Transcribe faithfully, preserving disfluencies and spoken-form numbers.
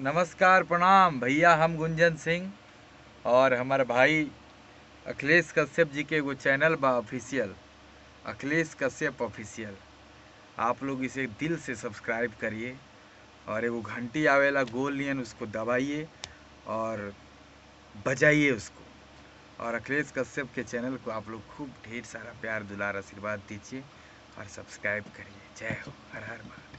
नमस्कार प्रणाम भैया, हम गुंजन सिंह और हमारे भाई अखिलेश कश्यप जी के एगो चैनल बा ऑफिशियल, अखिलेश कश्यप ऑफिशियल। आप लोग इसे दिल से सब्सक्राइब करिए और एगो घंटी आवेला गोल नियन, उसको दबाइए और बजाइए उसको। और अखिलेश कश्यप के चैनल को आप लोग खूब ढेर सारा प्यार दुलार आशीर्वाद दीजिए और सब्सक्राइब करिए। जय हो, हर हर महादेव।